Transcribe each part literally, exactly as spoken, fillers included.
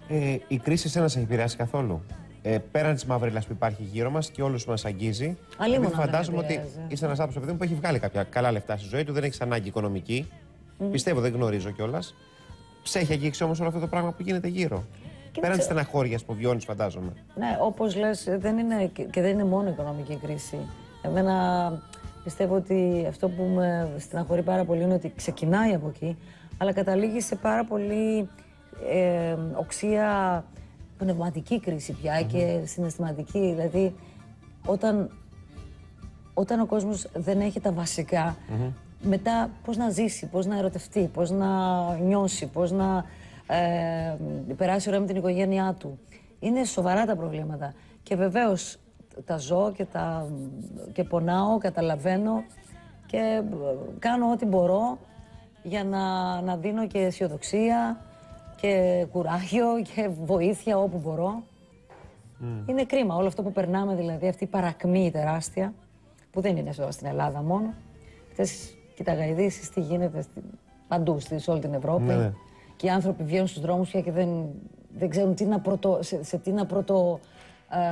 Ε, η κρίση εσένα σε έχει επηρεάσει καθόλου? Ε, πέραν τη μαύριλα που υπάρχει γύρω μα και όλου μα αγγίζει. Αλλήμον Φαντάζομαι ότι είσαι ένα άνθρωπο παιδί μου που έχει βγάλει κάποια καλά λεφτά στη ζωή του, δεν έχει ανάγκη οικονομική. Mm. Πιστεύω, δεν γνωρίζω κιόλα. Σε έχει αγγίξει όμω όλο αυτό το πράγμα που γίνεται γύρω. Και πέραν τη στεναχώρια που βιώνει, φαντάζομαι. Ναι, όπως λες, δεν είναι, και δεν είναι μόνο η οικονομική κρίση. Εμένα πιστεύω ότι αυτό που με στεναχωρεί πάρα πολύ είναι ότι ξεκινάει από εκεί, αλλά καταλήγει σε πάρα πολύ ε, οξία πνευματική κρίση πια mm-hmm. και συναισθηματική. Δηλαδή, όταν, όταν ο κόσμος δεν έχει τα βασικά, mm-hmm. μετά πώς να ζήσει, πώς να ερωτευτεί, πώς να νιώσει, πώς να ε, περάσει ωραία με την οικογένειά του. Είναι σοβαρά τα προβλήματα. Και βεβαίως τα ζω και, τα, και πονάω, καταλαβαίνω και κάνω ό,τι μπορώ για να, να δίνω και αισιοδοξία και κουράγιο και βοήθεια όπου μπορώ. Mm. Είναι κρίμα όλο αυτό που περνάμε, δηλαδή αυτή η παρακμή τεράστια, που δεν είναι εδώ στην Ελλάδα μόνο. Χθες κοίταγα ειδήσεις τι γίνεται στη, παντού, σε όλη την Ευρώπη. Ναι. Και οι άνθρωποι βγαίνουν στους δρόμους πια και δεν, δεν ξέρουν τι να πρωτο, σε, σε τι να πρωτο ε,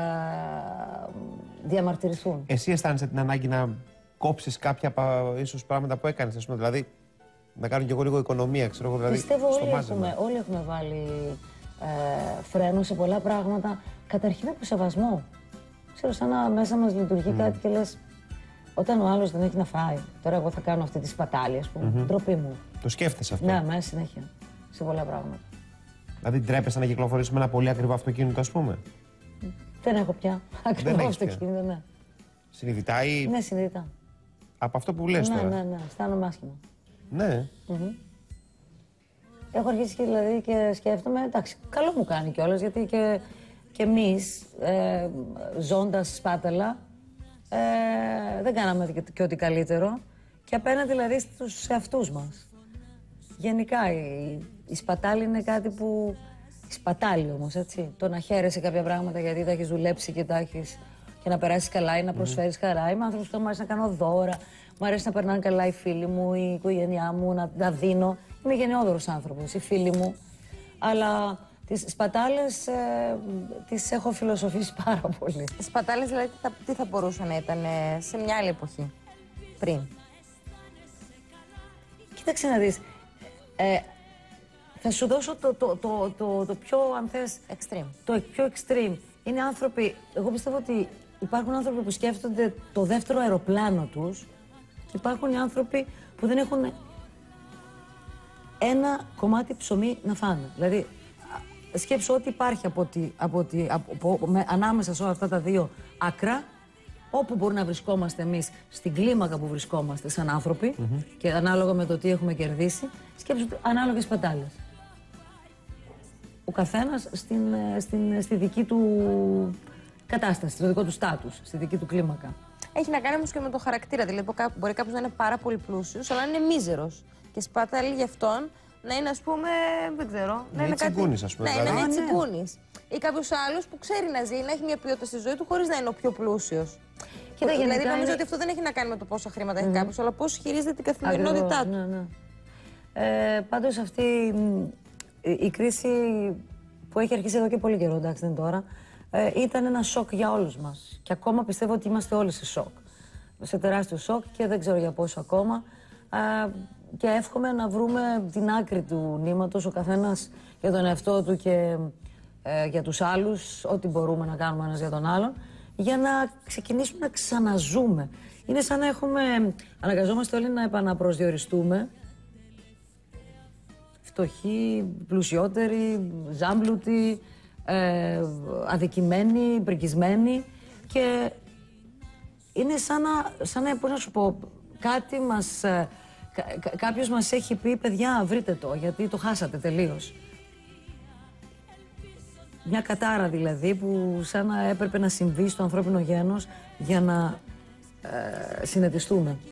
διαμαρτυρηθούν. Εσύ αισθάνεσαι την ανάγκη να κόψεις κάποια ίσως πράγματα που έκανες, ας πούμε, δηλαδή να κάνουν και εγώ λίγο οικονομία, ξέρω εγώ, δηλαδή. Πιστεύω όλοι έχουμε, όλοι έχουμε βάλει ε, φρένο σε πολλά πράγματα. Καταρχήν από σεβασμό. Ξέρω, σαν να μέσα μας λειτουργεί mm. κάτι και λες, όταν ο άλλος δεν έχει να φάει, τώρα εγώ θα κάνω αυτή τη σπατάλη, ας πούμε. Mm-hmm. Ντροπή μου. Το σκέφτεσαι αυτό? Ναι, μέσα συνέχεια. Σε πολλά πράγματα. Δηλαδή, ντρέπεσαι να κυκλοφορήσεις με ένα πολύ ακριβό αυτοκίνητο, ας πούμε? Δεν έχω πια ακριβό αυτοκίνητο, ναι. Συνειδητά ή. Ναι, συνειδητά. Από αυτό που λες ναι, τώρα? Ναι, ναι, ναι. Αισθάνομαι άσχημα. Ναι. Mm-hmm. Έχω αρχίσει και, δηλαδή, και σκέφτομαι, εντάξει, καλό μου κάνει κιόλας, γιατί και, και εμείς, ε, ζώντας σπάταλα, ε, δεν κάναμε και, και ό,τι καλύτερο. Και απέναντι δηλαδή στους εαυτούς μας. Γενικά η, η σπατάλη είναι κάτι που... Η σπατάλη όμως, έτσι. Το να χαίρεσαι κάποια πράγματα γιατί τα έχεις δουλέψει και τα έχεις... και να περάσεις καλά ή να προσφέρεις mm. χαρά. Είμαι άνθρωπος που μου αρέσει να κάνω δώρα, μου αρέσει να περνάνε καλά οι φίλοι μου, η οικογένειά μου, να, να δίνω. Είμαι γενναιόδωρος άνθρωπος, οι φίλοι μου. Αλλά τις σπατάλες ε, τις έχω φιλοσοφήσει πάρα πολύ. Οι σπατάλες δηλαδή τι θα, τι θα μπορούσε να ήταν ε, σε μια άλλη εποχή, πριν? Κοίταξε να δεις. Ε, θα σου δώσω το, το, το, το, το πιο, αν θες, extreme. Το πιο extreme. Είναι άνθρωποι, εγώ πιστεύω ότι υπάρχουν άνθρωποι που σκέφτονται το δεύτερο αεροπλάνο τους και υπάρχουν οι άνθρωποι που δεν έχουν ένα κομμάτι ψωμί να φάνε. Δηλαδή, σκέψου ό,τι υπάρχει από τη, από τη, από, από, με, ανάμεσα σε όλα αυτά τα δύο άκρα, όπου μπορεί να βρισκόμαστε εμείς, στην κλίμακα που βρισκόμαστε σαν άνθρωποι mm-hmm. και ανάλογα με το τι έχουμε κερδίσει, σκέψου ανάλογες σπατάλες. Ο καθένας στην, στην, στη δική του κατάσταση, στο δικό του στάτους, στη δική του κλίμακα. Έχει να κάνει όμως και με το χαρακτήρα. Δηλαδή, μπορεί κάποιος να είναι πάρα πολύ πλούσιος, αλλά να είναι μίζερος. Και σπατάλη γι' αυτόν να είναι, ας πούμε, δεν ξέρω. Να είναι τσιγκούνης, ας πούμε. Ναι, δηλαδή. να είναι τσιγκούνης. Ή κάποιος άλλος που ξέρει να ζει, να έχει μια ποιότητα στη ζωή του χωρίς να είναι ο πιο πλούσιος. Κοίτα, δηλαδή, νομίζω είναι... ότι αυτό δεν έχει να κάνει με το πόσα χρήματα mm. έχει κάποιος, αλλά πώς χειρίζεται την καθημερινότητά του. Ναι, ναι. Ε, πάντως αυτή η, η κρίση που έχει αρχίσει εδώ και πολύ καιρό, εντάξει, δεν τώρα, ε, ήταν ένα σοκ για όλους μας. Και ακόμα πιστεύω ότι είμαστε όλοι σε σοκ. Σε τεράστιο σοκ και δεν ξέρω για πόσο ακόμα. Ε, και εύχομαι να βρούμε την άκρη του νήματος, ο καθένας για τον εαυτό του και ε, για τους άλλους, ό,τι μπορούμε να κάνουμε ένας για τον άλλον, για να ξεκινήσουμε να ξαναζούμε. Είναι σαν να έχουμε, αναγκαζόμαστε όλοι να επαναπροσδιοριστούμε, φτωχοί, πλουσιότεροι, ζάμπλουτοι, ε, αδικημένοι, πρικισμένοι, και είναι σαν να, σαν να, πώς να σου πω, κάτι μας, ε, κα, κάποιος μας έχει πει, παιδιά, βρείτε το, γιατί το χάσατε τελείως. Μια κατάρα δηλαδή που σαν να έπρεπε να συμβεί στο ανθρώπινο γένος για να ε, συνετιστούμε.